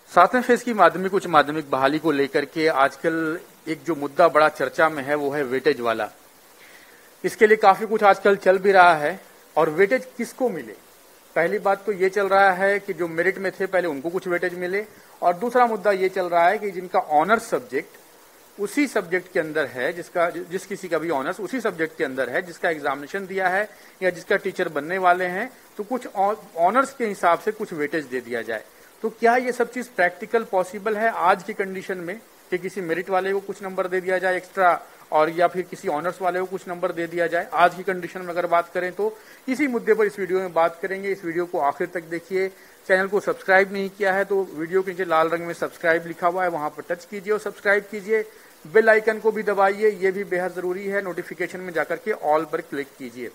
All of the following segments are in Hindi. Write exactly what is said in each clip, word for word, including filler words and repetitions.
सातवें फेज की माध्यमिक उच्च माध्यमिक बहाली को लेकर के आजकल एक जो मुद्दा बड़ा चर्चा में है वो है वेटेज वाला। इसके लिए काफी कुछ आजकल चल भी रहा है। और वेटेज किसको मिले, पहली बात तो ये चल रहा है कि जो मेरिट में थे पहले उनको कुछ वेटेज मिले, और दूसरा मुद्दा ये चल रहा है कि जिनका ऑनर्स सब्जेक्ट उसी सब्जेक्ट के अंदर है, जिसका जिस किसी का भी ऑनर्स उसी सब्जेक्ट के अंदर है, जिसका एग्जामिनेशन दिया है या जिसका टीचर बनने वाले हैं, तो कुछ ऑनर्स के हिसाब से कुछ वेटेज दे दिया जाए। तो क्या ये सब चीज प्रैक्टिकल पॉसिबल है आज की कंडीशन में कि किसी मेरिट वाले को कुछ नंबर दे दिया जाए एक्स्ट्रा, और या फिर किसी ऑनर्स वाले को कुछ नंबर दे दिया जाए? आज की कंडीशन में अगर बात करें तो इसी मुद्दे पर इस वीडियो में बात करेंगे। इस वीडियो को आखिर तक देखिए। चैनल को सब्सक्राइब नहीं किया है तो वीडियो के नीचे लाल रंग में सब्सक्राइब लिखा हुआ है, वहां पर टच कीजिए और सब्सक्राइब कीजिए। बेल आइकन को भी दबाइए, ये भी बेहद जरूरी है। नोटिफिकेशन में जाकर के ऑल पर क्लिक कीजिए।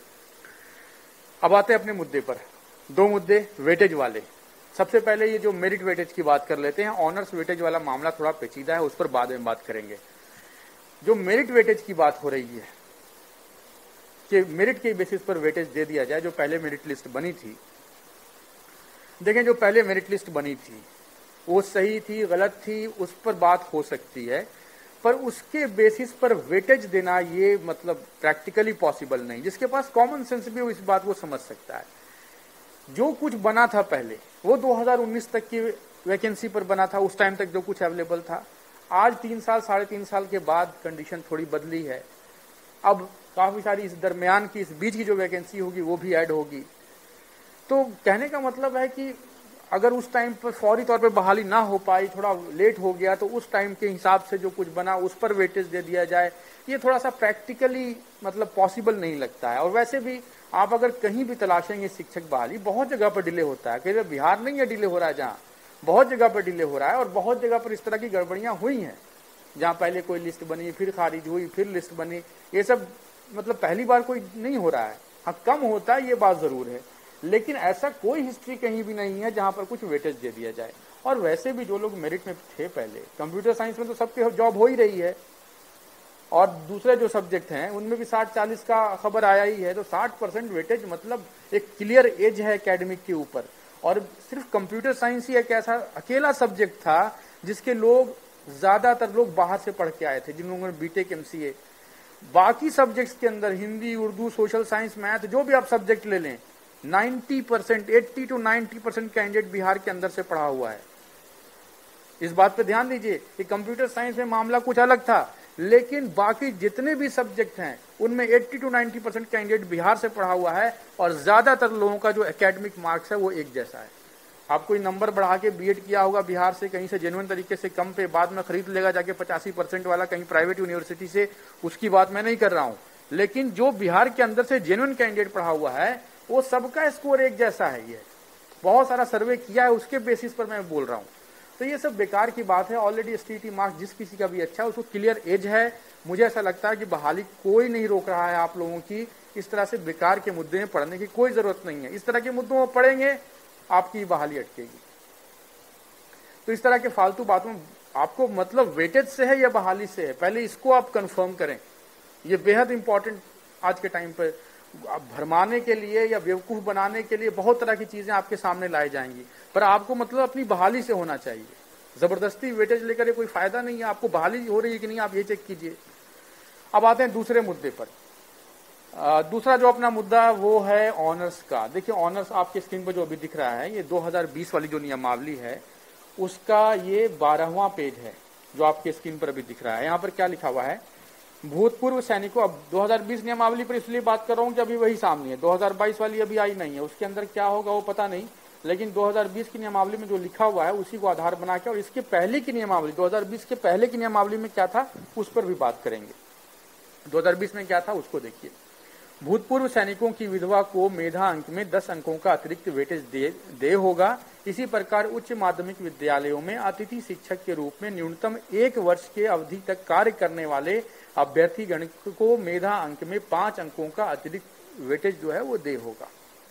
अब आते हैं अपने मुद्दे पर। दो मुद्दे वेटेज वाले। सबसे पहले ये जो मेरिट वेटेज की बात कर लेते हैं। ऑनर्स वेटेज वाला मामला थोड़ा पेचीदा है, उस पर बाद में बात करेंगे। जो मेरिट वेटेज की बात हो रही है कि मेरिट के बेसिस पर वेटेज दे दिया जाए, जो पहले मेरिट लिस्ट बनी थी, देखें जो पहले मेरिट लिस्ट बनी थी वो सही थी गलत थी उस पर बात हो सकती है, पर उसके बेसिस पर वेटेज देना ये मतलब प्रैक्टिकली पॉसिबल नहीं। जिसके पास कॉमन सेंस भी हो इस बात को समझ सकता है। जो कुछ बना था पहले वो दो हज़ार उन्नीस तक की वैकेंसी पर बना था, उस टाइम तक जो कुछ अवेलेबल था। आज तीन साल साढ़े तीन साल के बाद कंडीशन थोड़ी बदली है। अब काफी सारी इस दरमियान की इस बीच की जो वैकेंसी होगी वो भी ऐड होगी। तो कहने का मतलब है कि अगर उस टाइम पर फौरी तौर पे बहाली ना हो पाई, थोड़ा लेट हो गया, तो उस टाइम के हिसाब से जो कुछ बना उस पर वेटेज दे दिया जाए, ये थोड़ा सा प्रैक्टिकली मतलब पॉसिबल नहीं लगता है। और वैसे भी आप अगर कहीं भी तलाशेंगे शिक्षक बहाली, बहुत जगह पर डिले होता है। कहीं बिहार नहीं है डिले हो रहा है, जहाँ बहुत जगह पर डिले हो रहा है। और बहुत जगह पर इस तरह की गड़बड़ियां हुई हैं, जहां पहले कोई लिस्ट बनी, फिर खारिज हुई, फिर लिस्ट बनी। ये सब मतलब पहली बार कोई नहीं हो रहा है। हाँ, कम होता है ये बात जरूर है, लेकिन ऐसा कोई हिस्ट्री कहीं भी नहीं है जहां पर कुछ वेटेज दे दिया जाए। और वैसे भी जो लोग मेरिट में थे पहले, कंप्यूटर साइंस में तो सबके जॉब हो ही रही है, और दूसरे जो सब्जेक्ट हैं उनमें भी साठ चालीस का खबर आया ही है। तो साठ परसेंट वेटेज मतलब एक क्लियर एज है एकेडमिक के ऊपर। और सिर्फ कंप्यूटर साइंस ही एक ऐसा अकेला सब्जेक्ट था जिसके लोग ज्यादातर लोग बाहर से पढ़ के आए थे, जिन लोगों ने बीटेक एमसीए। बाकी सब्जेक्ट्स के अंदर Hindi, Urdu, social science, math, जो भी आप सब्जेक्ट ले लें, नब्बे परसेंट अस्सी टू नब्बे परसेंट कैंडिडेट बिहार के अंदर से पढ़ा हुआ है। इस बात पे ध्यान दीजिए कि कंप्यूटर साइंस में मामला कुछ अलग था, लेकिन बाकी जितने भी सब्जेक्ट हैं उनमें अस्सी टू नब्बे परसेंट कैंडिडेट बिहार से पढ़ा हुआ है। और ज्यादातर लोगों का जो एकेडमिक मार्क्स है वो एक जैसा है। आप कोई नंबर बढ़ा के बीएड किया होगा बिहार से कहीं से जेन्युइन तरीके से कम पे, बाद में खरीद लेगा जाके पचासी परसेंट वाला कहीं प्राइवेट यूनिवर्सिटी से, उसकी बात मैं नहीं कर रहा हूं। लेकिन जो बिहार के अंदर से जेन्युइन कैंडिडेट पढ़ा हुआ है वो सबका स्कोर एक जैसा है। ये बहुत सारा सर्वे किया है, उसके बेसिस पर मैं बोल रहा हूँ। तो ये सब बेकार की बात है। ऑलरेडी एसटीटी मार्क्स जिस किसी का भी अच्छा है, उसको क्लियर एज है। मुझे ऐसा लगता है कि बहाली कोई नहीं रोक रहा है आप लोगों की इस तरह से बेकार के मुद्दे में पढ़ने की कोई जरूरत नहीं है। इस तरह के मुद्दों में पढ़ेंगे आपकी बहाली अटकेगी। तो इस तरह के फालतू बातों में आपको मतलब वेटेज से है या बहाली से है, पहले इसको आप कंफर्म करें। ये बेहद इंपॉर्टेंट आज के टाइम पर। भरमाने के लिए या बेवकूफ बनाने के लिए बहुत तरह की चीजें आपके सामने लाई जाएंगी, पर आपको मतलब अपनी बहाली से होना चाहिए। जबरदस्ती वेटेज लेकर कोई फायदा नहीं है। आपको बहाली हो रही है कि नहीं, आप ये चेक कीजिए। अब आते हैं दूसरे मुद्दे पर। आ, दूसरा जो अपना मुद्दा वो है ऑनर्स का। देखिए ऑनर्स आपके स्क्रीन पर जो अभी दिख रहा है, ये दो हज़ार बीस वाली जो नियमावली है उसका ये बारहवां पेज है जो आपके स्क्रीन पर अभी दिख रहा है। यहाँ पर क्या लिखा हुआ है, भूतपूर्व सैनिकों। अब दो हज़ार बीस नियमावली पर इसलिए बात कर रहा हूँ कि अभी वही सामने है। दो हज़ार बाईस वाली अभी आई नहीं है, उसके अंदर क्या होगा वो पता नहीं, लेकिन दो हज़ार बीस की नियमावली में जो लिखा हुआ है उसी को आधार बना के, और इसके पहले की नियमावली दो हज़ार बीस के पहले की नियमावली में क्या था उस पर भी बात करेंगे। दो हज़ार बीस में क्या था उसको देखिए। भूतपूर्व सैनिकों की विधवा को मेधा अंक में दस अंकों का अतिरिक्त वेटेज दे, दे होगा। इसी प्रकार उच्च माध्यमिक विद्यालयों में अतिथि शिक्षक के रूप में न्यूनतम एक वर्ष के अवधि तक कार्य करने वाले अभ्यर्थी गण को मेधा अंक में पांच अंकों का अतिरिक्त वेटेज जो है वो दे होगा।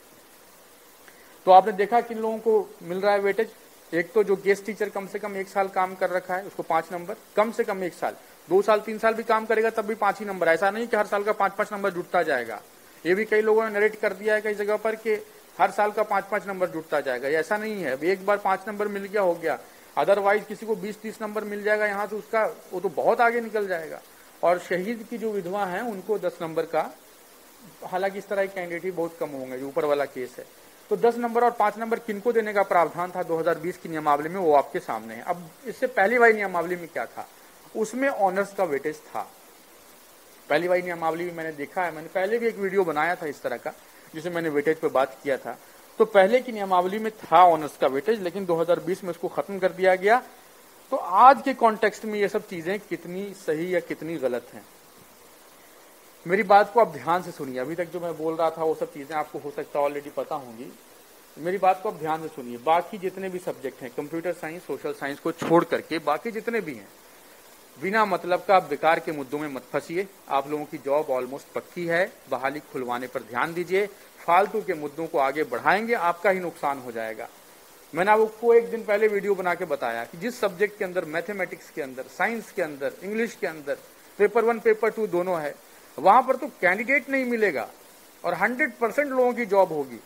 तो आपने देखा किन लोगों को मिल रहा है वेटेज। एक तो जो गेस्ट टीचर कम से कम एक साल काम कर रखा है उसको पांच नंबर, कम से कम एक साल, दो साल तीन साल भी काम करेगा तब भी पांच ही नंबर। ऐसा नहीं कि हर साल का पांच पांच नंबर जुटता जाएगा। ये भी कई लोगों ने नरेट कर दिया है कई जगह पर कि हर साल का पांच पांच नंबर जुटता जाएगा। ऐसा नहीं है। एक बार पांच नंबर मिल गया हो गया। अदरवाइज किसी को बीस तीस नंबर मिल जाएगा यहाँ से, उसका वो तो बहुत आगे निकल जाएगा। और शहीद की जो विधवा है उनको दस नंबर का, हालांकि इस तरह के कैंडिडेट ही बहुत कम होंगे, जो ऊपर वाला केस है। तो दस नंबर और पांच नंबर किनको देने का प्रावधान था दो हज़ार बीस की नियमावली में, वो आपके सामने है। अब इससे पहली वाली नियमावली में क्या था, उसमें ऑनर्स का वेटेज था। पहली वाली नियमावली में मैंने देखा है, मैंने पहले भी एक वीडियो बनाया था इस तरह का, जिसे मैंने वेटेज पे बात किया था। तो पहले की नियमावली में था ऑनर्स का वेटेज, लेकिन दो हज़ार बीस में उसको खत्म कर दिया गया। तो आज के कॉन्टेक्स्ट में ये सब चीजें कितनी सही या कितनी गलत हैं, मेरी बात को आप ध्यान से सुनिए। अभी तक जो मैं बोल रहा था वो सब चीजें आपको हो सकता है ऑलरेडी पता होंगी, मेरी बात को आप ध्यान से सुनिए। बाकी जितने भी सब्जेक्ट हैं, कंप्यूटर साइंस, सोशल साइंस को छोड़ करके बाकी जितने भी हैं, बिना मतलब का आप बेकार के मुद्दों में मत फंसिए। आप लोगों की जॉब ऑलमोस्ट पक्की है, बहाली खुलवाने पर ध्यान दीजिए। फालतू के मुद्दों को आगे बढ़ाएंगे, आपका ही नुकसान हो जाएगा। मैंने आपको एक दिन पहले वीडियो बना के बताया कि जिस सब्जेक्ट के अंदर, मैथमेटिक्स के अंदर, साइंस के अंदर, इंग्लिश के अंदर पेपर वन पेपर टू दोनों है, वहां पर तो कैंडिडेट नहीं मिलेगा और हंड्रेड परसेंट लोगों की जॉब होगी।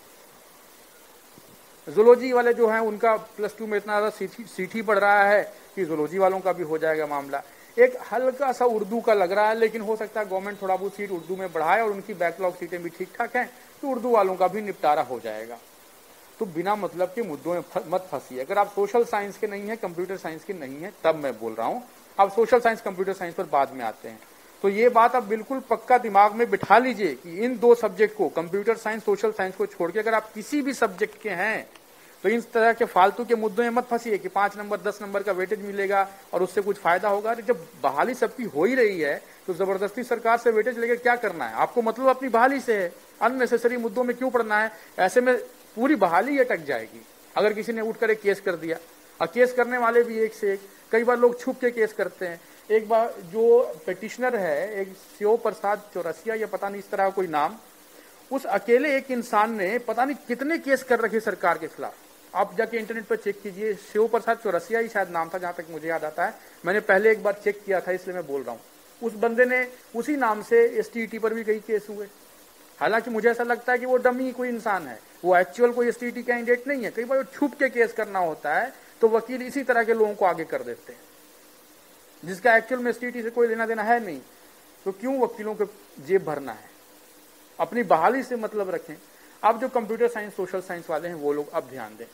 जूलॉजी वाले जो हैं उनका प्लस टू में इतना ज्यादा सीट ही बढ़ रहा है कि जूलॉजी वालों का भी हो जाएगा मामला। एक हल्का सा उर्दू का लग रहा है, लेकिन हो सकता है गवर्नमेंट थोड़ा बहुत सीट उर्दू में बढ़ाए और उनकी बैकलॉग सीटें भी ठीक ठाक हैं, तो उर्दू वालों का भी निपटारा हो जाएगा। तो बिना मतलब के मुद्दों में मत फंसिए। अगर आप सोशल साइंस के नहीं है, कंप्यूटर साइंस के नहीं है, तब मैं बोल रहा हूं। आप सोशल साइंस कंप्यूटर साइंस पर बाद में आते हैं। तो ये बात आप बिल्कुल पक्का दिमाग में बिठा लीजिए कि इन दो सब्जेक्ट को, कंप्यूटर साइंस, सोशल साइंस को छोड़ के अगर आप किसी भी सब्जेक्ट के हैं तो इन तरह के फालतू के मुद्दों में मत फंसिए कि पांच नंबर दस नंबर का वेटेज मिलेगा और उससे कुछ फायदा होगा। जब बहाली सबकी हो ही रही है तो जबरदस्ती सरकार से वेटेज लेकर क्या करना है? आपको मतलब अपनी बहाली से है, अननेसेसरी मुद्दों में क्यों पड़ना है? ऐसे में पूरी बहाली अटक जाएगी। अगर किसी ने उठकर एक केस कर दिया, और केस करने वाले भी एक से एक, कई बार लोग छुप के केस करते हैं। एक बार जो पिटिशनर है, एक शिव प्रसाद चौरसिया या पता नहीं इस तरह कोई नाम, उस अकेले एक इंसान ने पता नहीं कितने केस कर रखे सरकार के खिलाफ। आप जाके इंटरनेट पर चेक कीजिए, शिव प्रसाद चौरसिया ही शायद नाम था जहां तक मुझे याद आता है। मैंने पहले एक बार चेक किया था, इसलिए मैं बोल रहा हूं। उस बंदे ने उसी नाम से एसटीईटी पर भी कई केस हुए। हालांकि मुझे ऐसा लगता है कि वो डमी कोई इंसान है, वो एक्चुअल कोई एसटीईटी कैंडिडेट नहीं है। कई बार छुप के केस करना होता है तो वकील इसी तरह के लोगों को आगे कर देते हैं, जिसका एक्चुअल में एसटीईटी से कोई लेना देना है नहीं। तो क्यों वकीलों को जेब भरना है? अपनी बहाली से मतलब रखें। अब जो कंप्यूटर साइंस, सोशल साइंस वाले हैं वो लोग अब ध्यान दें।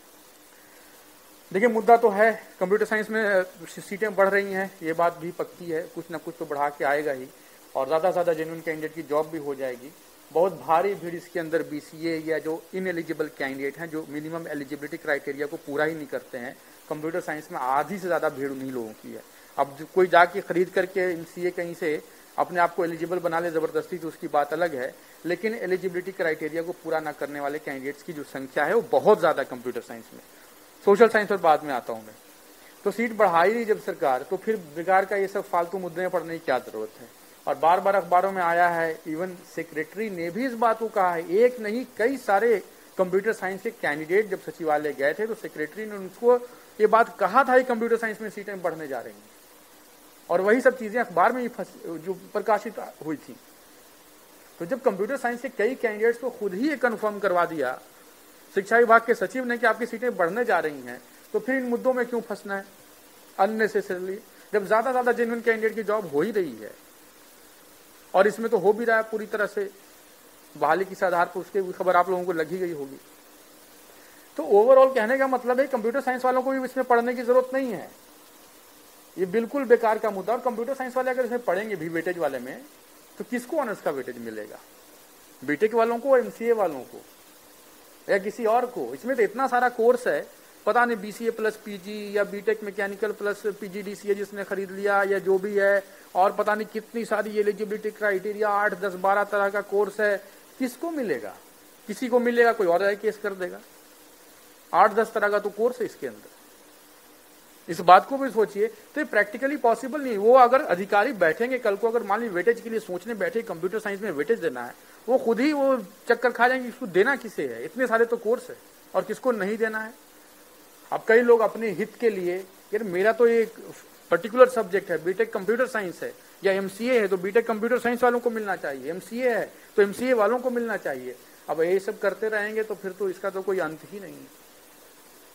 देखिए, मुद्दा तो है, कंप्यूटर साइंस में सीटें बढ़ रही हैं, ये बात भी पक्की है, कुछ ना कुछ तो बढ़ा के आएगा ही, और ज्यादा से ज्यादा जेन्युइन कैंडिडेट की जॉब भी हो जाएगी। बहुत भारी भीड़ इसके अंदर बीसीए या जो इनएलिजिबल कैंडिडेट हैं, जो मिनिमम एलिजिबिलिटी क्राइटेरिया को पूरा ही नहीं करते हैं। कंप्यूटर साइंस में आधी से ज्यादा भीड़ उन्हीं लोगों की है। अब कोई जाके खरीद करके सीए कहीं से अपने आप को एलिजिबल बना ले जबरदस्ती, तो उसकी बात अलग है, लेकिन एलिजिबिलिटी क्राइटेरिया को पूरा ना करने वाले कैंडिडेट्स की जो संख्या है वो बहुत ज्यादा कंप्यूटर साइंस में। सोशल साइंस पर बाद में आता हूं मैं। तो सीट बढ़ाई नहीं जब सरकार, तो फिर बेकार का ये सब फालतू मुद्दे में पड़ने की क्या जरूरत है? और बार बार अखबारों में आया है, इवन सेक्रेटरी ने भी इस बात को कहा है। एक नहीं, कई सारे कंप्यूटर साइंस के कैंडिडेट जब सचिवालय गए थे तो सेक्रेटरी ने उनको ये बात कहा था कि कंप्यूटर साइंस में सीटें बढ़ने जा रही हैं, और वही सब चीजें अखबार में ही जो प्रकाशित हुई थी। तो जब कंप्यूटर साइंस के कई कैंडिडेट्स को खुद ही ये कन्फर्म करवा दिया शिक्षा विभाग के सचिव ने कि आपकी सीटें बढ़ने जा रही हैं, तो फिर इन मुद्दों में क्यों फंसना है अननेसेसरली, जब ज्यादा ज्यादा जेन्युइन कैंडिडेट की जॉब हो ही रही है। और इसमें तो हो भी रहा है पूरी तरह से बहाली किस आधार पर, उसकी खबर आप लोगों को लगी गई होगी। तो ओवरऑल कहने का मतलब है कंप्यूटर साइंस वालों को भी इसमें पढ़ने की जरूरत नहीं है, ये बिल्कुल बेकार का मुद्दा। और कंप्यूटर साइंस वाले अगर इसमें पढ़ेंगे भी वेटेज वाले में, तो किसको ऑनर्स का वेटेज मिलेगा? बीटेक वालों को, एमसीए वालों को, या किसी और को? इसमें तो इतना सारा कोर्स है, पता नहीं बीसीए प्लस पीजी या बीटेक मैकेनिकल प्लस पीजीडीसीए जिसने खरीद लिया या जो भी है, और पता नहीं कितनी सारी एलिजिबिलिटी क्राइटेरिया, आठ दस बारह तरह का कोर्स है। किसको मिलेगा? किसी को मिलेगा, कोई और केस कर देगा। आठ दस तरह का तो कोर्स है इसके अंदर, इस बात को भी सोचिए। तो ये प्रैक्टिकली पॉसिबल नहीं। वो अगर अधिकारी बैठेंगे कल को, अगर मान ली वेटेज के लिए सोचने बैठे कंप्यूटर साइंस में वेटेज देना है, वो खुद ही वो चक्कर खा जाएंगे, इसको देना किसे है? इतने सारे तो कोर्स है, और किसको नहीं देना है। अब कई लोग अपने हित के लिए, यार मेरा तो एक पर्टिकुलर सब्जेक्ट है, बीटेक कंप्यूटर साइंस है या एमसीए है, तो बीटेक कंप्यूटर साइंस वालों को मिलना चाहिए, एमसीए है तो एमसीए वालों को मिलना चाहिए। अब ये सब करते रहेंगे तो फिर तो इसका तो कोई अंत ही नहीं है।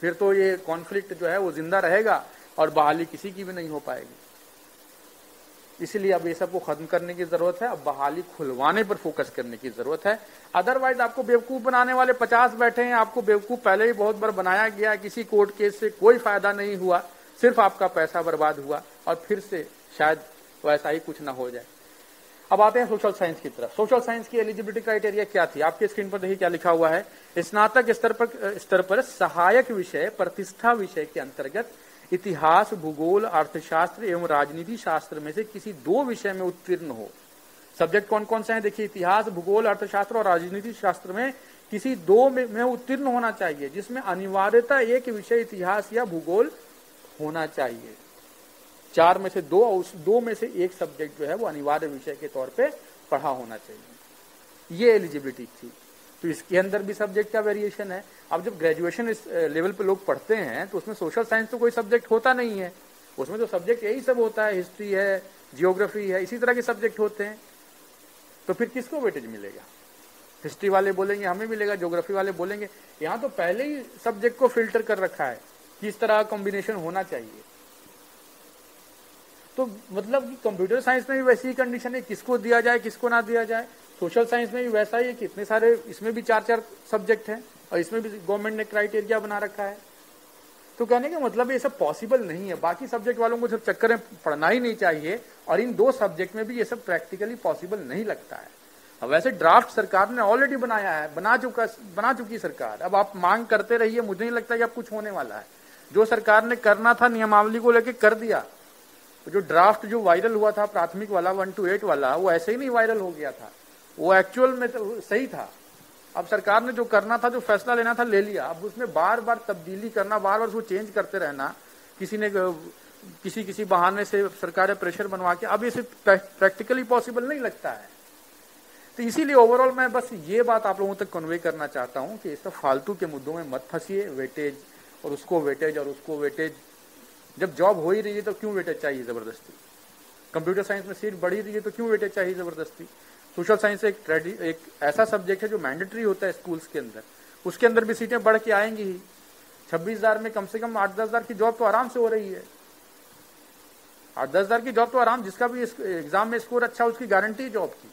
फिर तो ये कॉन्फ्लिक्ट जो है वो जिंदा रहेगा और बहाली किसी की भी नहीं हो पाएगी। इसलिए अब ये सब को खत्म करने की जरूरत है, अब बहाली खुलवाने पर फोकस करने की जरूरत है। अदरवाइज आपको बेवकूफ बनाने वाले पचास बैठे हैं, आपको बेवकूफ पहले ही बहुत बार बनाया गया, किसी कोर्ट केस से कोई फायदा नहीं हुआ, सिर्फ आपका पैसा बर्बाद हुआ और फिर से शायद वैसा ही कुछ ना हो जाए। अब आते हैं सोशल साइंस की तरफ। सोशल साइंस की एलिजिबिलिटी क्राइटेरिया क्या थी? आपके स्क्रीन पर देखिए क्या लिखा हुआ है। स्नातक स्तर पर स्तर पर सहायक विषय प्रतिष्ठा विषय के अंतर्गत इतिहास, भूगोल, अर्थशास्त्र एवं राजनीति शास्त्र में से किसी दो विषय में उत्तीर्ण हो। सब्जेक्ट कौन कौन से हैं? देखिए, इतिहास, भूगोल, अर्थशास्त्र और राजनीति शास्त्र में किसी दो में, में उत्तीर्ण होना चाहिए, जिसमें अनिवार्यता एक विषय इतिहास या भूगोल होना चाहिए। चार में से दो, उस दो में से एक सब्जेक्ट जो है वो अनिवार्य विषय के तौर पे पढ़ा होना चाहिए। ये एलिजिबिलिटी थी। तो इसके अंदर भी सब्जेक्ट का वेरिएशन है। अब जब ग्रेजुएशन लेवल पे लोग पढ़ते हैं तो उसमें सोशल साइंस तो कोई सब्जेक्ट होता नहीं है, उसमें तो सब्जेक्ट यही सब होता है, हिस्ट्री है, जियोग्राफी है, इसी तरह के सब्जेक्ट होते हैं। तो फिर किसको वेटेज मिलेगा? हिस्ट्री वाले बोलेंगे हमें मिलेगा, ज्योग्राफी वाले बोलेंगे। यहाँ तो पहले ही सब्जेक्ट को फिल्टर कर रखा है कि इस तरह कॉम्बिनेशन होना चाहिए। तो मतलब कि कंप्यूटर साइंस में भी वैसी ही कंडीशन है, किसको दिया जाए किसको ना दिया जाए। सोशल साइंस में भी वैसा ही है, कितने सारे इसमें भी चार चार सब्जेक्ट हैं और इसमें भी गवर्नमेंट ने क्राइटेरिया बना रखा है। तो कहने का मतलब ये सब पॉसिबल नहीं है। बाकी सब्जेक्ट वालों को सब चक्कर में पढ़ना ही नहीं चाहिए और इन दो सब्जेक्ट में भी ये सब प्रैक्टिकली पॉसिबल नहीं लगता है। अब वैसे ड्राफ्ट सरकार ने ऑलरेडी बनाया है, बना चुका बना चुकी सरकार। अब आप मांग करते रहिए, मुझे नहीं लगता कि अब कुछ होने वाला है। जो सरकार ने करना था नियमावली को लेकर कर दिया। तो जो ड्राफ्ट जो वायरल हुआ था प्राथमिक वाला वन टू एट वाला, वो ऐसे ही नहीं वायरल हो गया था, वो एक्चुअल में तो सही था। अब सरकार ने जो करना था, जो फैसला लेना था, ले लिया। अब उसमें बार बार तब्दीली करना, बार बार उसको चेंज करते रहना, किसी ने किसी किसी बहाने से सरकार प्रेशर बनवा के, अब इसे प्रैक्टिकली पॉसिबल नहीं लगता है। तो इसीलिए ओवरऑल मैं बस ये बात आप लोगों तक कन्वे करना चाहता हूं कि इस सब फालतू के मुद्दों में मत फंसिए। वेटेज और उसको वेटेज और उसको वेटेज, जब जॉब हो ही रही है तो क्यों वेटेज चाहिए जबरदस्ती? कंप्यूटर साइंस में सीट बढ़ी रही है तो क्यों वेटेज चाहिए जबरदस्ती? सोशल साइंस एक एक ऐसा सब्जेक्ट है जो मैंडेटरी होता है स्कूल्स के अंदर, उसके अंदर भी सीटें बढ़ के आएंगी ही। छब्बीस हजार में कम से कम आठ दस हजार की जॉब तो आराम से हो रही है। आठ दस हजार की जॉब तो आराम, जिसका भी एग्जाम में स्कोर अच्छा उसकी गारंटी जॉब की।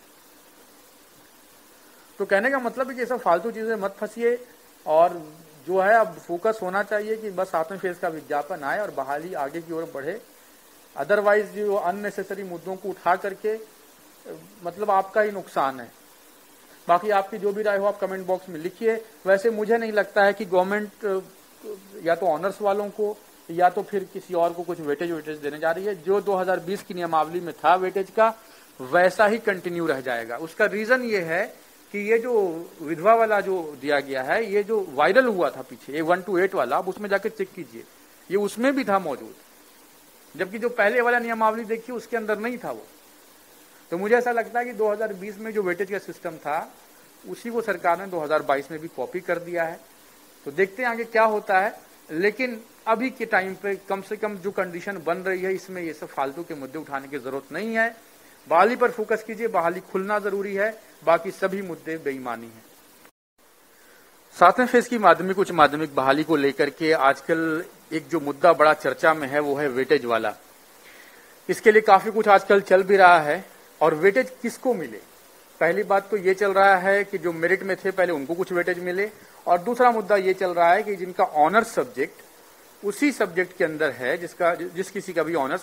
तो कहने का मतलब है कि ये सब फालतू चीजें मत फंसिए और जो है अब फोकस होना चाहिए कि बस सातवें फेज का विज्ञापन आए और बहाली आगे की ओर बढ़े। अदरवाइज जो अननेसेसरी मुद्दों को उठा करके मतलब आपका ही नुकसान है। बाकी आपकी जो भी राय हो आप कमेंट बॉक्स में लिखिए। वैसे मुझे नहीं लगता है कि गवर्नमेंट या तो ऑनर्स वालों को या तो फिर किसी और को कुछ वेटेज वेटेज देने जा रही है। जो दो हज़ार बीस की नियमावली में था वेटेज का, वैसा ही कंटिन्यू रह जाएगा। उसका रीजन ये है कि ये जो विधवा वाला जो दिया गया है, ये जो वायरल हुआ था पीछे, ये वन टू एट वाला, आप उसमें जाके चेक कीजिए, ये उसमें भी था मौजूद, जबकि जो पहले वाला नियमावली देखिए उसके अंदर नहीं था वो। तो मुझे ऐसा लगता है कि दो हज़ार बीस में जो वेटेज का सिस्टम था उसी को सरकार ने दो हज़ार बाईस में भी कॉपी कर दिया है। तो देखते हैं आगे क्या होता है। लेकिन अभी के टाइम पे कम से कम जो कंडीशन बन रही है, इसमें ये सब फालतू के मुद्दे उठाने की जरूरत नहीं है। बहाली पर फोकस कीजिए, बहाली खुलना जरूरी है, बाकी सभी मुद्दे बेईमानी है। सातवें फेज की माध्यमिक उच्च माध्यमिक बहाली को लेकर के आजकल एक जो मुद्दा बड़ा चर्चा में है वो है वेटेज वाला। इसके लिए काफी कुछ आजकल चल भी रहा है। और वेटेज किसको मिले? पहली बात तो ये चल रहा है कि जो मेरिट में थे पहले उनको कुछ वेटेज मिले, और दूसरा मुद्दा ये चल रहा है कि जिनका ऑनर्स सब्जेक्ट उसी सब्जेक्ट के अंदर है, जिसका जिस किसी का भी ऑनर्स